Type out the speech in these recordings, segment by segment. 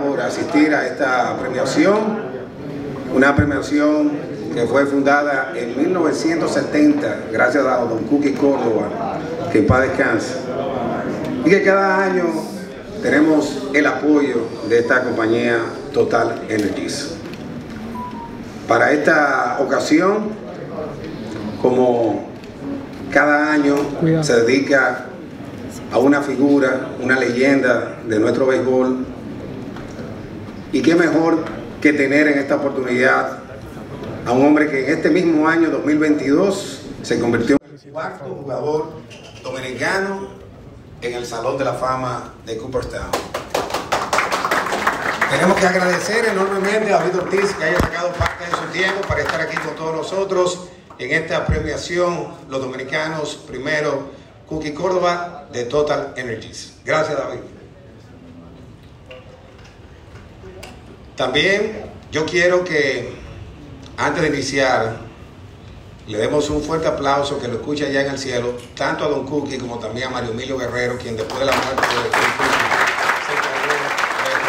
por asistir a esta premiación, una premiación que fue fundada en 1970 gracias a don Cookie Córdoba, que en paz descanse, y que cada año tenemos el apoyo de esta compañía Total Energies. Para esta ocasión, como cada año se dedica a una figura, una leyenda de nuestro béisbol, y qué mejor que tener en esta oportunidad a un hombre que en este mismo año 2022 se convirtió en el cuarto jugador dominicano en el Salón de la Fama de Cooperstown. Tenemos que agradecer enormemente a David Ortiz que haya sacado parte de su tiempo para estar aquí con todos nosotros en esta premiación Los Dominicanos Primero, Cookie Córdoba de Total Energies. Gracias, David. También yo quiero que antes de iniciar le demos un fuerte aplauso, que lo escuche allá en el cielo, tanto a don Cookie como también a Mario Emilio Guerrero, quien después de la muerte de don Cookie se encargó de esto.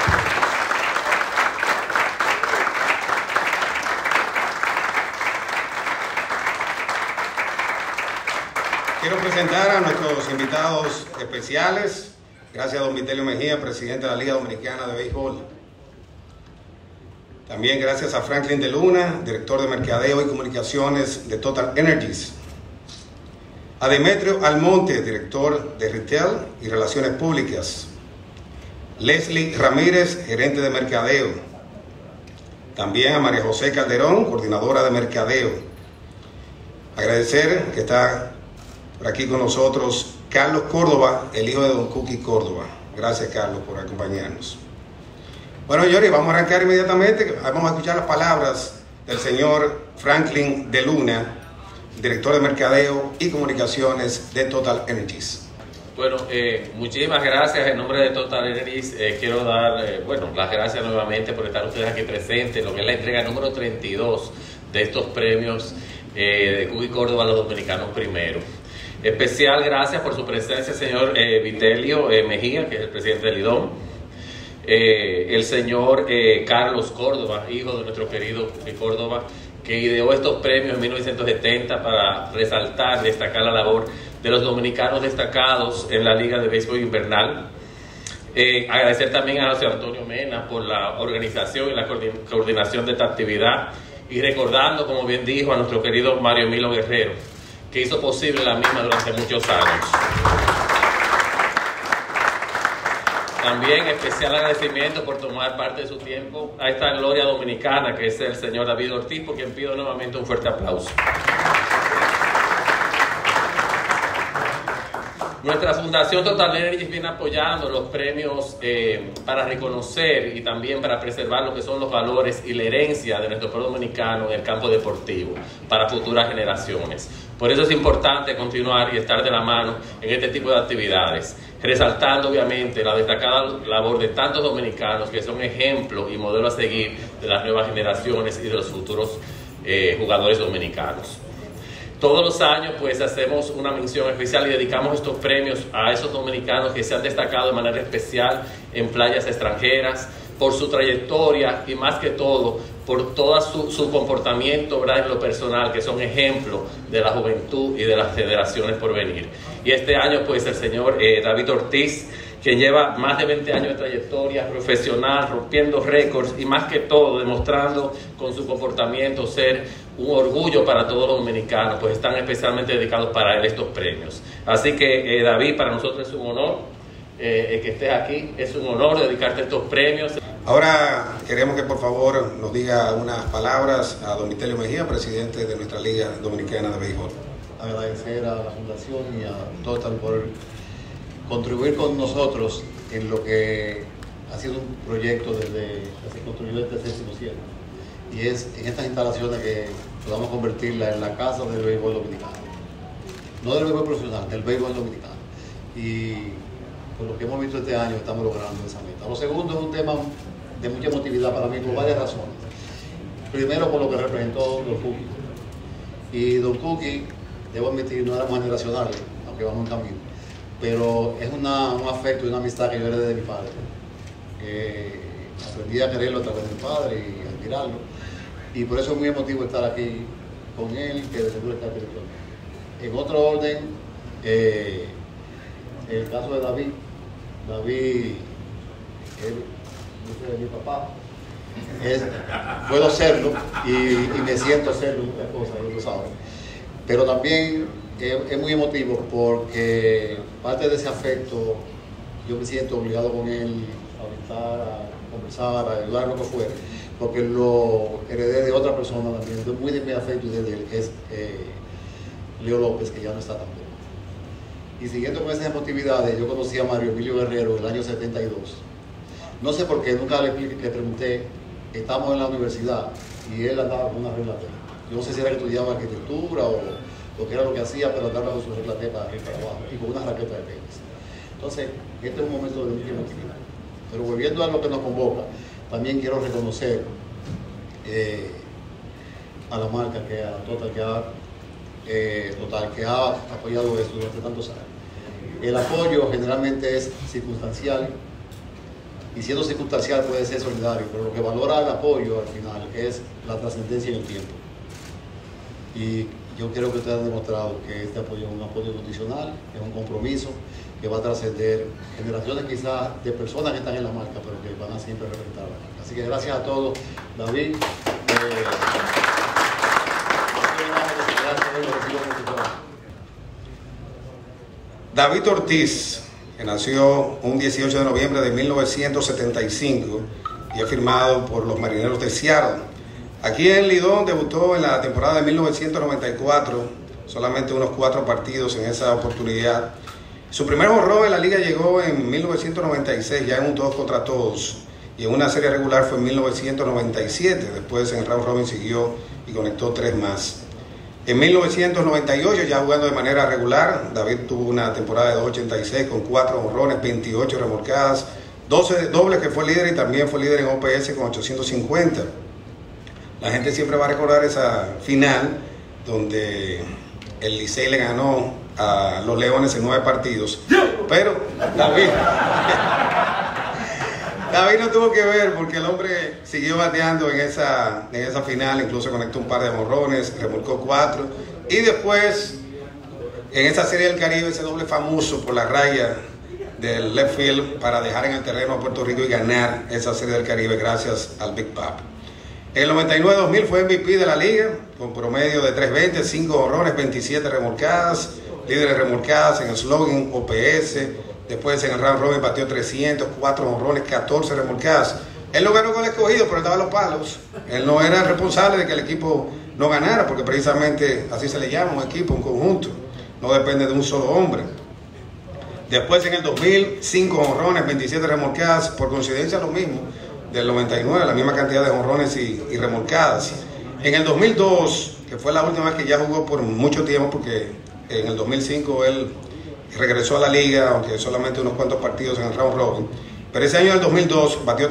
Quiero presentar a nuestros invitados especiales. Gracias a don Vitelio Mejía, presidente de la Liga Dominicana de Béisbol. También gracias a Franklin de Luna, director de Mercadeo y Comunicaciones de Total Energies. A Demetrio Almonte, director de Retail y Relaciones Públicas. Leslie Ramírez, gerente de Mercadeo. También a María José Calderón, coordinadora de Mercadeo. Agradecer que está por aquí con nosotros Carlos Córdoba, el hijo de don Cookie Córdoba. Gracias, Carlos, por acompañarnos. Bueno, Yori, vamos a arrancar inmediatamente. Vamos a escuchar las palabras del señor Franklin de Luna, director de Mercadeo y Comunicaciones de Total Energies. Bueno, muchísimas gracias. En nombre de Total Energies quiero dar las gracias nuevamente por estar ustedes aquí presentes, lo que es la entrega número 32 de estos premios de Cookie Córdoba a los Dominicanos Primero. Especial gracias por su presencia, señor Vitelio Mejía, que es el presidente del IDOM. El señor Carlos Córdoba, hijo de nuestro querido Córdoba, que ideó estos premios en 1970 para resaltar, destacar la labor de los dominicanos destacados en la Liga de Béisbol Invernal. Agradecer también a José Antonio Mena por la organización y la coordinación de esta actividad, y recordando, como bien dijo, a nuestro querido Mario Emilio Guerrero, que hizo posible la misma durante muchos años. También especial agradecimiento por tomar parte de su tiempo a esta gloria dominicana que es el señor David Ortiz, por quien pido nuevamente un fuerte aplauso. Nuestra Fundación Total Energies viene apoyando los premios para reconocer y también para preservar lo que son los valores y la herencia de nuestro pueblo dominicano en el campo deportivo para futuras generaciones. Por eso es importante continuar y estar de la mano en este tipo de actividades, resaltando obviamente la destacada labor de tantos dominicanos que son ejemplo y modelo a seguir de las nuevas generaciones y de los futuros jugadores dominicanos. Todos los años pues hacemos una mención especial y dedicamos estos premios a esos dominicanos que se han destacado de manera especial en playas extranjeras, por su trayectoria y más que todo por todo su comportamiento, ¿verdad?, en lo personal, que son ejemplos de la juventud y de las generaciones por venir. Y este año pues el señor David Ortiz, quien lleva más de 20 años de trayectoria profesional, rompiendo récords y más que todo demostrando con su comportamiento ser un orgullo para todos los dominicanos, pues están especialmente dedicados para él estos premios. Así que David, para nosotros es un honor que estés aquí, es un honor dedicarte estos premios. Ahora queremos que por favor nos diga unas palabras a don Vitelio Mejía, presidente de nuestra Liga Dominicana de Béisbol. Agradecer a la Fundación y a Total por contribuir con nosotros en lo que ha sido un proyecto desde que se construyó este séptimo cielo, y es en estas instalaciones que podamos convertirla en la casa del béisbol dominicano, no del béisbol profesional, del béisbol dominicano, y por lo que hemos visto este año estamos logrando esa meta. Lo segundo es un tema de mucha emotividad para mí por varias razones. Primero, por lo que representó Don Cookie, y Don Cookie, debo admitir, no éramos generacionales, aunque vamos en camino, pero es un afecto y una amistad que yo heredé de mi padre. aprendí a quererlo a través del padre y a admirarlo. Y por eso es muy emotivo estar aquí con él, que de seguro está director. En otro orden, en el caso de David, es mi papá. Puedo serlo y me siento serlo, muchas cosas, ellos lo saben. Pero también es muy emotivo porque parte de ese afecto yo me siento obligado con él a orientar, a conversar, a ayudar lo que fuera, porque lo heredé de otra persona también, muy de mi afecto y de él, que es Leo López, que ya no está tampoco. Y siguiendo con esas emotividades, yo conocí a Mario Emilio Guerrero en el año 72. No sé por qué, nunca le pregunté. Estamos en la universidad y él andaba con una regla T. Yo no sé si era que estudiaba arquitectura o qué era lo que hacía, pero andaba con su regla T para arriba y para abajo y con una raqueta de tenis. Entonces, este es un momento de mucha emotividad. Pero volviendo a lo que nos convoca, también quiero reconocer a la marca, Total, que ha apoyado esto durante tantos años. El apoyo generalmente es circunstancial, y siendo circunstancial puede ser solidario, pero lo que valora el apoyo al final es la trascendencia en el tiempo. Y yo creo que ustedes han demostrado que este apoyo es un apoyo incondicional, es un compromiso que va a trascender generaciones quizás de personas que están en la marca, pero que van a siempre representar la marca. Así que gracias a todos, David. David Ortiz, que nació un 18 de noviembre de 1975 y es firmado por los Marineros de Seattle. Aquí en Lidón debutó en la temporada de 1994, solamente unos 4 partidos en esa oportunidad. Su primer jonrón en la liga llegó en 1996, ya en un todos contra todos, y en una serie regular fue en 1997. Después en el round robin siguió y conectó 3 más. En 1998, ya jugando de manera regular, David tuvo una temporada de 286 con 4 jonrones, 28 remolcadas, 12 dobles, que fue líder, y también fue líder en OPS con 850. La gente siempre va a recordar esa final donde el Licey le ganó a los Leones en 9 partidos, pero David no tuvo que ver porque el hombre siguió bateando en esa final, incluso conectó un par de jonrones, remolcó 4, y después en esa Serie del Caribe, ese doble famoso por la raya del left field para dejar en el terreno a Puerto Rico y ganar esa Serie del Caribe gracias al Big Pap. En el 99-2000 fue MVP de la liga con promedio de 320, 5 jonrones, 27 remolcadas, líderes remolcadas en el slogan, OPS. Después en el round robin batió 300, 4 jonrones, 14 remolcadas. Él no ganó con el Escogido, pero él daba los palos. Él no era responsable de que el equipo no ganara, porque precisamente así se le llama un equipo, un conjunto. No depende de un solo hombre. Después en el 2000, 5 jonrones, 27 remolcadas. Por coincidencia lo mismo del 99, la misma cantidad de jonrones y remolcadas. En el 2002, que fue la última vez que ya jugó por mucho tiempo, porque en el 2005 él regresó a la liga, aunque solamente unos cuantos partidos en el round robin. Pero ese año del 2002 batió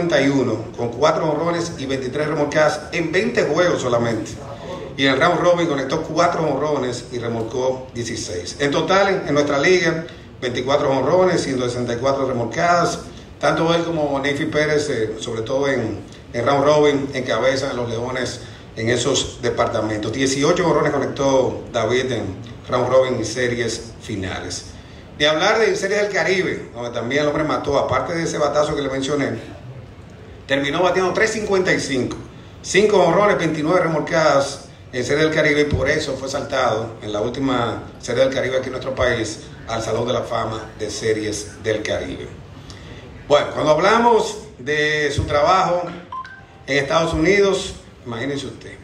351 con 4 jonrones y 23 remolcadas en 20 juegos solamente. Y en el round robin conectó 4 jonrones y remolcó 16. En total, en nuestra liga, 24 jonrones, 164 remolcadas. Tanto él como Neyfi Pérez, sobre todo en round robin, encabezan a los Leones en esos departamentos. 18 jonrones conectó David en round robin y series finales. De hablar de Series del Caribe, donde también el hombre mató, aparte de ese batazo que le mencioné, terminó bateando 355, 5 jonrones, 29 remolcadas en Series del Caribe, y por eso fue saltado en la última Serie del Caribe aquí en nuestro país al Salón de la Fama de Series del Caribe. Bueno, cuando hablamos de su trabajo en Estados Unidos, imagínense usted,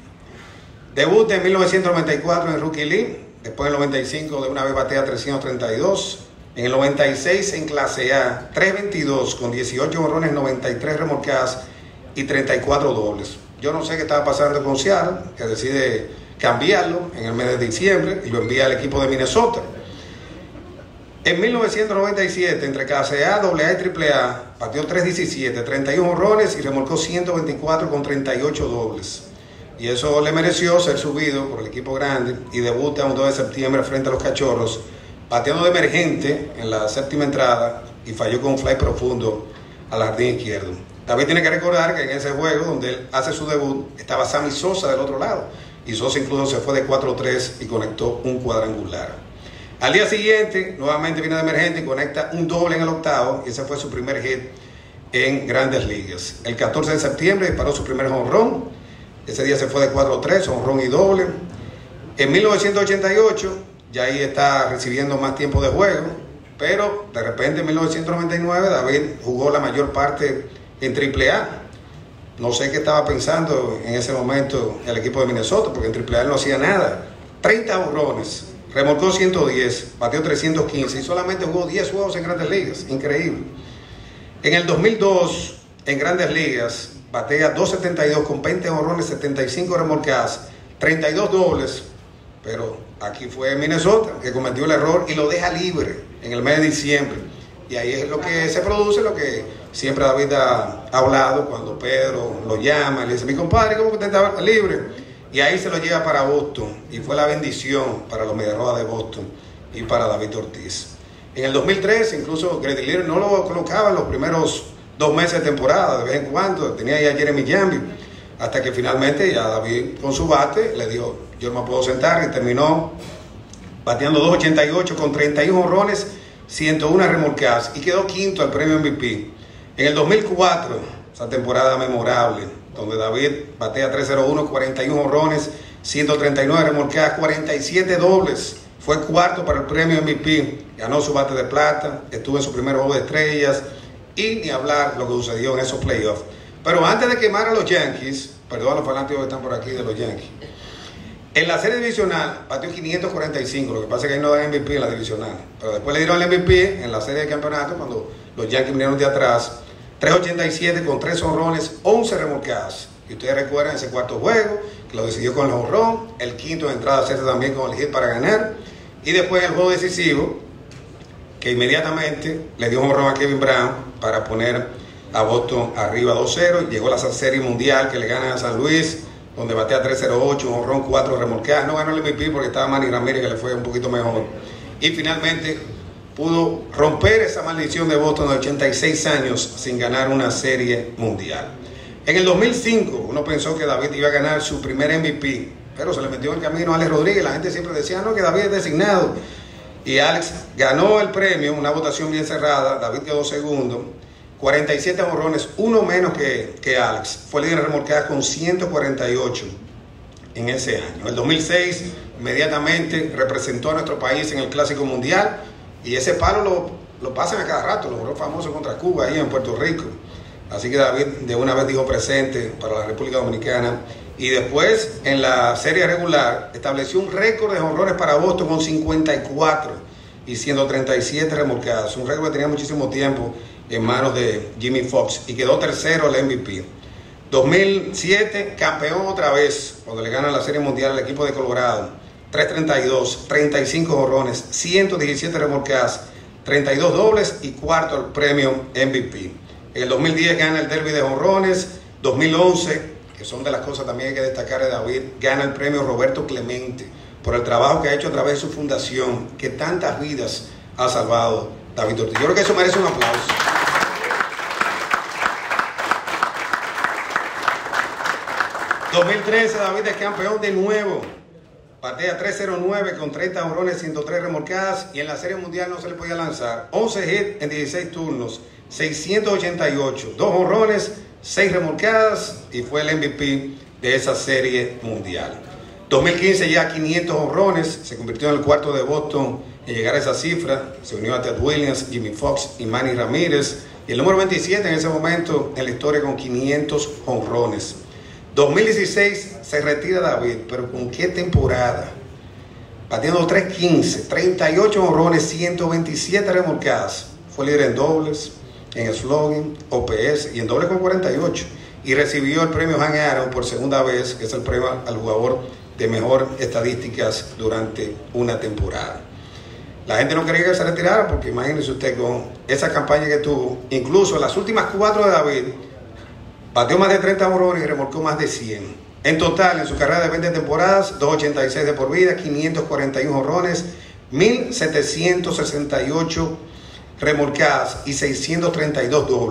debuta en 1994 en Rookie League. Después en el 95 de una vez batea 332. En el 96 en clase A, 322 con 18 jonrones, 93 remolcadas y 34 dobles. Yo no sé qué estaba pasando con Seattle, que decide cambiarlo en el mes de diciembre y lo envía al equipo de Minnesota. En 1997, entre clase A, AA y AAA, bateó 317, 31 jonrones y remolcó 124 con 38 dobles. Y eso le mereció ser subido por el equipo grande y debuta un 2 de septiembre frente a los Cachorros, bateando de emergente en la séptima entrada y falló con un fly profundo al jardín izquierdo. David tiene que recordar que en ese juego donde él hace su debut estaba Sammy Sosa del otro lado, y Sosa incluso se fue de 4-3 y conectó un cuadrangular. Al día siguiente nuevamente viene de emergente y conecta un doble en el octavo, y ese fue su primer hit en Grandes Ligas. El 14 de septiembre disparó su primer jonrón, ese día se fue de 4-3, jonrón y doble. En 1988 ya ahí está recibiendo más tiempo de juego, pero de repente en 1999 David jugó la mayor parte en AAA. No sé qué estaba pensando en ese momento el equipo de Minnesota, porque en AAA él no hacía nada. 30 jonrones, remolcó 110, batió 315 y solamente jugó 10 juegos en Grandes Ligas. Increíble. En el 2002, en Grandes Ligas, batea 272 con 20 jonrones, 75 remolcadas, 32 dobles, pero aquí fue Minnesota que cometió el error y lo deja libre en el mes de diciembre. Y ahí es lo que se produce, lo que siempre David ha hablado cuando Pedro lo llama y le dice: mi compadre, ¿cómo que usted está libre? Y ahí se lo lleva para Boston y fue la bendición para los Medias Rojas de Boston y para David Ortiz. En el 2003 incluso Grady Leary no lo colocaba en los primeros 2 meses de temporada, de vez en cuando, tenía ya a Jeremy Jambi, hasta que finalmente ya David con su bate le dijo: yo no me puedo sentar, y terminó bateando 288 con 31 jonrones, 101 remolcadas y quedó quinto al premio MVP. En el 2004, esa temporada memorable, donde David batea 301, 41 jonrones, 139 remolcadas, 47 dobles, fue cuarto para el premio MVP, ganó su bate de plata, estuvo en su primer juego de estrellas, y ni hablar lo que sucedió en esos playoffs. Pero antes de quemar a los Yankees, perdón a los fanáticos que están por aquí de los Yankees, en la serie divisional batió 545, lo que pasa es que ahí no dan MVP en la divisional, pero después le dieron el MVP en la serie de campeonato cuando los Yankees vinieron de atrás, 387 con 3 jonrones, 11 remolcadas. Y ustedes recuerdan ese cuarto juego, que lo decidió con el jonrón, el quinto de entrada hacerse también con el hit para ganar, y después el juego decisivo, que inmediatamente le dio un jonrón a Kevin Brown para poner a Boston arriba 2-0, llegó a la serie mundial que le gana a San Luis, donde batea 308, un jonrón, 4 remolcadas. No ganó el MVP porque estaba Manny Ramírez, que le fue un poquito mejor. Y finalmente pudo romper esa maldición de Boston de 86 años sin ganar una serie mundial. En el 2005 uno pensó que David iba a ganar su primer MVP, pero se le metió en el camino a Alex Rodríguez. La gente siempre decía: no, que David es designado. Y Alex ganó el premio, una votación bien cerrada. David quedó segundo, 47 jonrones, uno menos que Alex. Fue líder de remolcadas con 148 en ese año. En el 2006 inmediatamente representó a nuestro país en el Clásico Mundial, y ese palo lo pasan a cada rato, lo logró famoso contra Cuba ahí en Puerto Rico. Así que David de una vez dijo presente para la República Dominicana. Y después en la serie regular estableció un récord de jonrones para Boston con 54 y 137 remolcadas, un récord que tenía muchísimo tiempo en manos de Jimmy Foxx, y quedó tercero al MVP. 2007, campeón otra vez, cuando le ganan la Serie Mundial al equipo de Colorado, 332, 35 jonrones, 117 remolcadas, 32 dobles y cuarto al premio MVP. En el 2010 gana el Derby de jonrones. 2011, que son de las cosas también que hay que destacar de David, gana el premio Roberto Clemente por el trabajo que ha hecho a través de su fundación, que tantas vidas ha salvado David Ortiz. Yo creo que eso merece un aplauso. 2013, David es campeón de nuevo. Batea 309 con 30 jonrones, 103 remolcadas, y en la Serie Mundial no se le podía lanzar. 11 hits en 16 turnos, 688, 2 jonrones, 6 remolcadas, y fue el MVP de esa Serie Mundial. 2015 ya 500 jonrones, se convirtió en el cuarto de Boston en llegar a esa cifra. Se unió a Ted Williams, Jimmy Foxx y Manny Ramírez, y el número 27 en ese momento en la historia con 500 jonrones. 2016 se retira David, pero ¿con qué temporada? Batiendo 315, 38 jonrones, 127 remolcadas. Fue líder en dobles, en slugging, OPS y en dobles con 48. Y recibió el premio Hank Aaron por segunda vez, que es el premio al jugador de mejor estadísticas durante una temporada. La gente no quería que se retirara, porque imagínense usted con esa campaña que tuvo. Incluso en las últimas 4 de David, bateó más de 30 jonrones y remolcó más de 100. En total, en su carrera de 20 temporadas, 286 de por vida, 541 jonrones, 1.768 remolcadas y 632 dobles.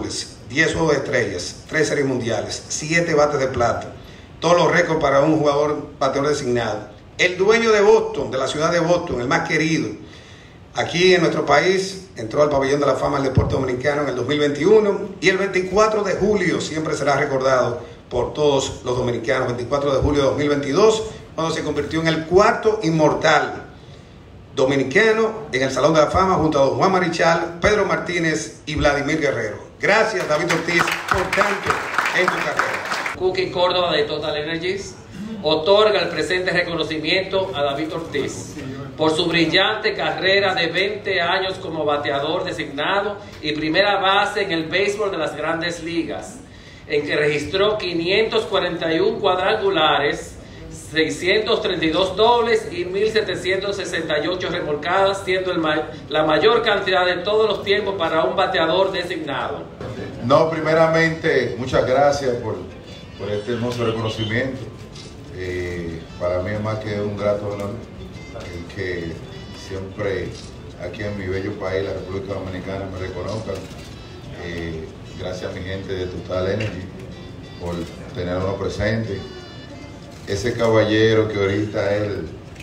10 juegos de estrellas, 3 series mundiales, 7 bates de plata, todos los récords para un jugador bateador designado. El dueño de Boston, de la ciudad de Boston, el más querido, aquí en nuestro país, entró al Pabellón de la Fama del Deporte Dominicano en el 2021 y el 24 de julio siempre será recordado por todos los dominicanos, 24 de julio de 2022, cuando se convirtió en el cuarto inmortal dominicano en el Salón de la Fama junto a don Juan Marichal, Pedro Martínez y Vladimir Guerrero. Gracias, David Ortiz, por tanto en tu carrera. Cookie Córdoba de Total Energies otorga el presente reconocimiento a David Ortiz por su brillante carrera de 20 años como bateador designado y primera base en el béisbol de las Grandes Ligas, en que registró 541 cuadrangulares, 632 dobles y 1.768 remolcadas, siendo la mayor cantidad de todos los tiempos para un bateador designado. No, primeramente, muchas gracias por este hermoso reconocimiento. Para mí es más que un grato honor el que siempre aquí en mi bello país, la República Dominicana, me reconozcan. Gracias a mi gente de Total Energy por tenernos presente. Ese caballero que ahorita él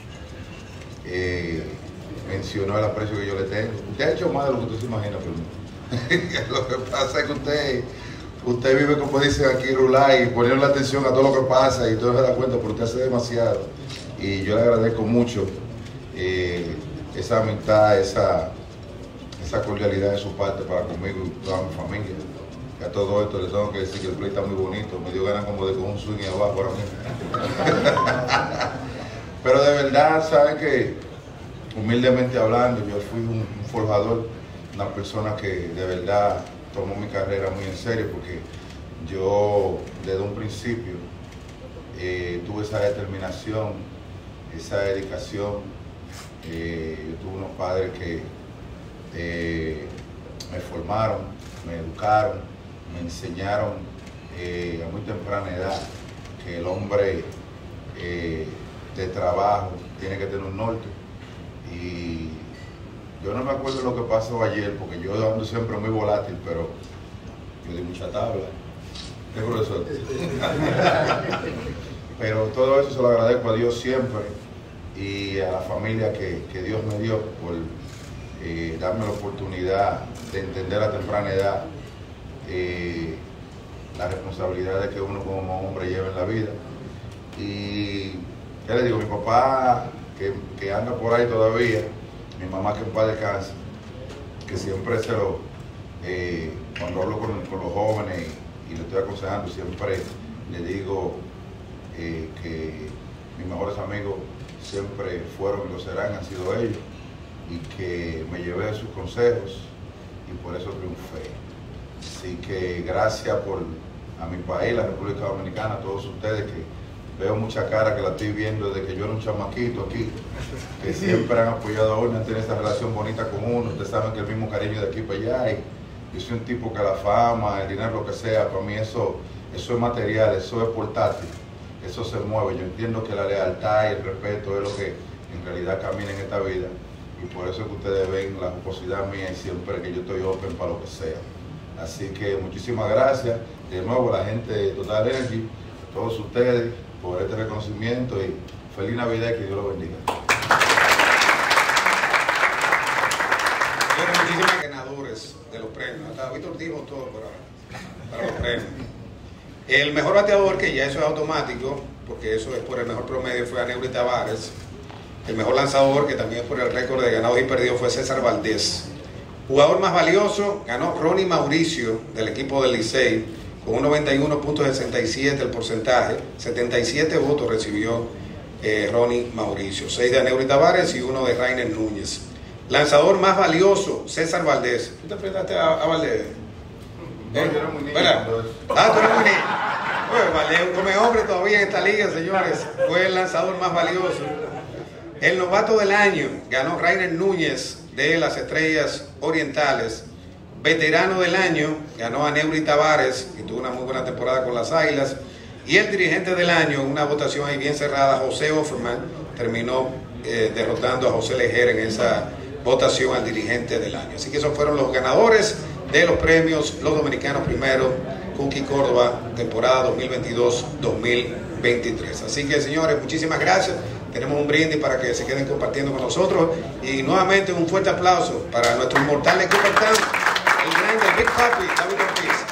mencionó el aprecio que yo le tengo. Usted ha hecho más de lo que usted se imagina por mí. Lo que pasa es que usted vive, como dicen aquí, rular y ponerle la atención a todo lo que pasa y todo se da cuenta porque usted hace demasiado. Y yo le agradezco mucho esa amistad, esa cordialidad de su parte para conmigo y toda mi familia. Y a todo esto les tengo que decir que el play está muy bonito, me dio ganas como de coger un swing abajo ahora mismo. Pero de verdad, saben que, humildemente hablando, yo fui un forjador, una persona que de verdad tomó mi carrera muy en serio, porque yo desde un principio tuve esa determinación, esa dedicación. Yo tuve unos padres que me formaron, me educaron, me enseñaron a muy temprana edad que el hombre de trabajo tiene que tener un norte. Y yo no me acuerdo lo que pasó ayer, porque yo ando siempre muy volátil, pero yo di mucha tabla. ¿Qué profesor? Pero todo eso se lo agradezco a Dios siempre y a la familia que Dios me dio por darme la oportunidad de entender a temprana edad las responsabilidades que uno como hombre lleva en la vida. Y ¿qué le digo? Mi papá, que anda por ahí todavía, mi mamá, que en paz descanse, que siempre cuando hablo con los jóvenes y le estoy aconsejando, siempre le digo que mis mejores amigos siempre fueron y lo serán, han sido ellos, y que me llevé de sus consejos y por eso triunfé. Así que gracias a mi país, la República Dominicana, a todos ustedes, que veo mucha cara que la estoy viendo desde que yo era un chamaquito aquí, que siempre han apoyado a uno, han tenido esa relación bonita con uno. Ustedes saben que el mismo cariño de aquí para allá, y yo soy un tipo que la fama, el dinero, lo que sea, para mí eso es material, eso es portátil, eso se mueve. Yo entiendo que la lealtad y el respeto es lo que en realidad camina en esta vida, y por eso es que ustedes ven la jocosidad mía y siempre que yo estoy open para lo que sea. Así que muchísimas gracias de nuevo a la gente de Total Energy, a todos ustedes, por este reconocimiento, y feliz Navidad y que Dios los bendiga. Bueno, muchísimos ganadores de los premios. Hasta Víctor dijo todo para los premios. El mejor bateador, que ya eso es automático, porque eso es por el mejor promedio, fue Aneuri Tavares. El mejor lanzador, que también es por el récord de ganados y perdidos, fue César Valdés. Jugador más valioso, ganó Ronnie Mauricio, del equipo del Licey, con un 91.67 el porcentaje, 77 votos recibió Ronnie Mauricio, 6 de Aneuri Tavares y 1 de Rainer Núñez. Lanzador más valioso, César Valdés. ¿Tú te enfrentaste a Valdés? No, yo era muy niño. Tú eres muy niño. Bueno, Valdés, como hombre todavía en esta liga, señores, fue el lanzador más valioso. El novato del año ganó Rainer Núñez de las Estrellas Orientales. Veterano del año ganó Aneuri Tavares, que tuvo una muy buena temporada con las Águilas. Y el dirigente del año, una votación ahí bien cerrada, José Offerman, terminó derrotando a José Lejer en esa votación al dirigente del año. Así que esos fueron los ganadores de los premios Los Dominicanos Primero, Cookie Córdoba, temporada 2022-2023. Así que, señores, muchísimas gracias. Tenemos un brindis para que se queden compartiendo con nosotros. Y nuevamente un fuerte aplauso para nuestro inmortal equipo, el gran Big Papi, David Ortiz.